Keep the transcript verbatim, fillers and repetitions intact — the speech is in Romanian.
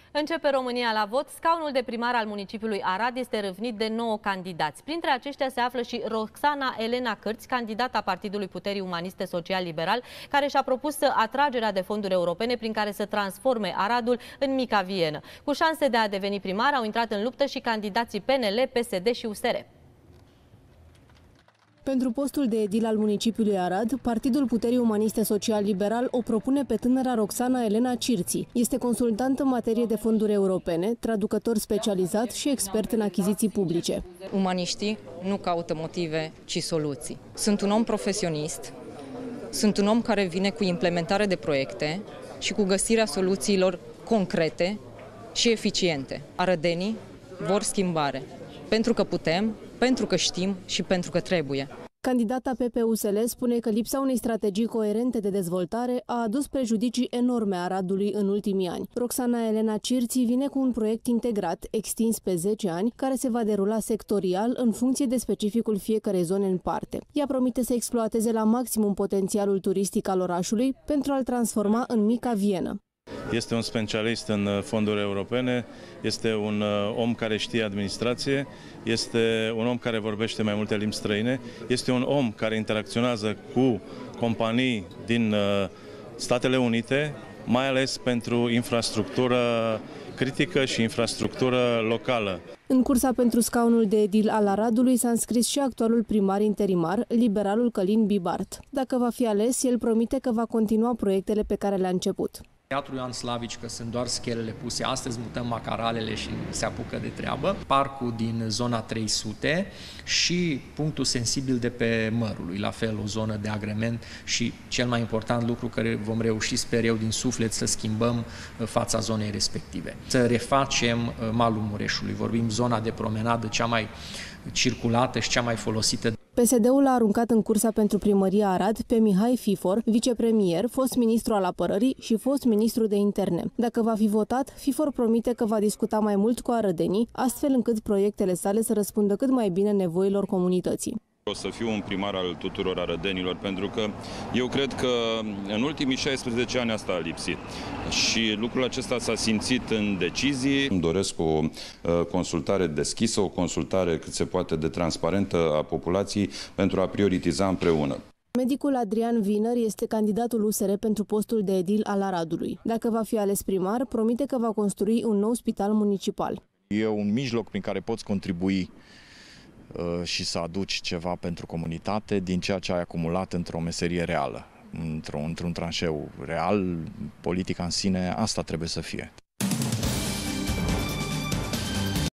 Începe România la vot. Scaunul de primar al municipiului Arad este râvnit de nouă candidați. Printre aceștia se află și Roxana Elena Cârți, candidata Partidului Puterii Umaniste Social-Liberal, care și-a propus atragerea de fonduri europene prin care să transforme Aradul în mica Vienă. Cu șanse de a deveni primar au intrat în luptă și candidații P N L, P S D și U S R. Pentru postul de edil al municipiului Arad, Partidul Puterii Umaniste Social-Liberal o propune pe tânăra Roxana Elena Cârți. Este consultant în materie de fonduri europene, traducător specializat și expert în achiziții publice. Umaniștii nu caută motive, ci soluții. Sunt un om profesionist, sunt un om care vine cu implementare de proiecte și cu găsirea soluțiilor concrete și eficiente. Arădenii vor schimbare, pentru că putem, pentru că știm și pentru că trebuie. Candidata P P U S L spune că lipsa unei strategii coerente de dezvoltare a adus prejudicii enorme Aradului în ultimii ani. Roxana Elena Cârți vine cu un proiect integrat, extins pe zece ani, care se va derula sectorial în funcție de specificul fiecărei zone în parte. Ea promite să exploateze la maximum potențialul turistic al orașului pentru a-l transforma în mica Vienă. Este un specialist în fonduri europene, este un om care știe administrație, este un om care vorbește mai multe limbi străine, este un om care interacționează cu companii din Statele Unite, mai ales pentru infrastructură critică și infrastructură locală. În cursa pentru scaunul de edil al Aradului s-a înscris și actualul primar interimar, liberalul Călin Bibart. Dacă va fi ales, el promite că va continua proiectele pe care le-a început. Teatrul Ioan Slavici, că sunt doar schelele puse, astăzi mutăm macaralele și se apucă de treabă. Parcul din zona trei sute și punctul sensibil de pe Mărului, la fel o zonă de agrement și cel mai important lucru care vom reuși, sper eu, din suflet să schimbăm fața zonei respective. Să refacem malul Mureșului, vorbim zona de promenadă cea mai circulată și cea mai folosită. P S D-ul a aruncat în cursa pentru primăria Arad pe Mihai Fifor, vicepremier, fost ministru al apărării și fost ministru de interne. Dacă va fi votat, Fifor promite că va discuta mai mult cu arădenii, astfel încât proiectele sale să răspundă cât mai bine nevoilor comunității. O să fiu un primar al tuturor arădenilor, pentru că eu cred că în ultimii șaisprezece ani asta a lipsit și lucrul acesta s-a simțit în decizii. Îmi doresc o consultare deschisă, o consultare cât se poate de transparentă a populației pentru a prioritiza împreună. Medicul Adrian Wiener este candidatul U S R pentru postul de edil al Aradului. Dacă va fi ales primar, promite că va construi un nou spital municipal. E un mijloc prin care poți contribui și să aduci ceva pentru comunitate din ceea ce ai acumulat într-o meserie reală, într-un într-un tranșeu real. Politica în sine asta trebuie să fie.